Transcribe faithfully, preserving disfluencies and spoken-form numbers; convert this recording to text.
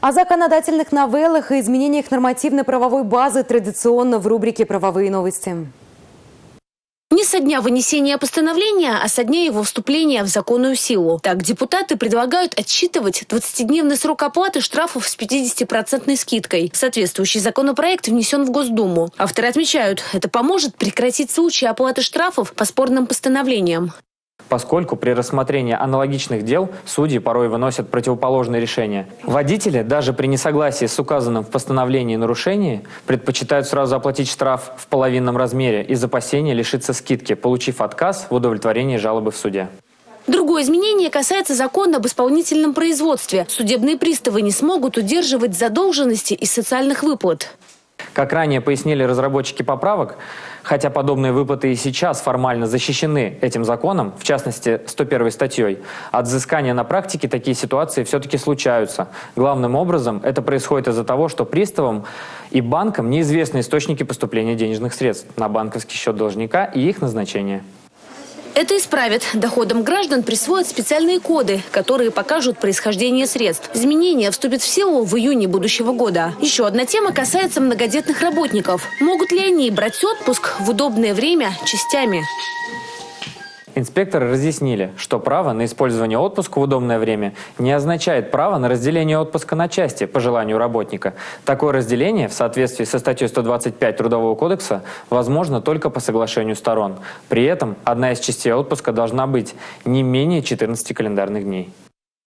О законодательных новеллах и изменениях нормативно-правовой базы традиционно в рубрике «Правовые новости». Не со дня вынесения постановления, а со дня его вступления в законную силу. Так, депутаты предлагают отсчитывать двадцатидневный срок оплаты штрафов с пятидесятипроцентной скидкой. Соответствующий законопроект внесен в Госдуму. Авторы отмечают, это поможет прекратить случаи оплаты штрафов по спорным постановлениям. Поскольку при рассмотрении аналогичных дел судьи порой выносят противоположные решения. Водители, даже при несогласии с указанным в постановлении нарушением, предпочитают сразу оплатить штраф в половинном размере из опасения лишиться скидки, получив отказ в удовлетворении жалобы в суде. Другое изменение касается закона об исполнительном производстве. Судебные приставы не смогут удерживать задолженности из социальных выплат. Как ранее пояснили разработчики поправок, хотя подобные выплаты и сейчас формально защищены этим законом, в частности сто первой статьей, от взыскания на практике такие ситуации все-таки случаются. Главным образом это происходит из-за того, что приставам и банкам неизвестны источники поступления денежных средств на банковский счет должника и их назначение. Это исправит. Доходам граждан присвоят специальные коды, которые покажут происхождение средств. Изменения вступят в силу в июне будущего года. Еще одна тема касается многодетных работников. Могут ли они брать отпуск в удобное время частями? Инспекторы разъяснили, что право на использование отпуска в удобное время не означает право на разделение отпуска на части по желанию работника. Такое разделение в соответствии со статьей сто двадцать пять Трудового кодекса возможно только по соглашению сторон. При этом одна из частей отпуска должна быть не менее четырнадцати календарных дней.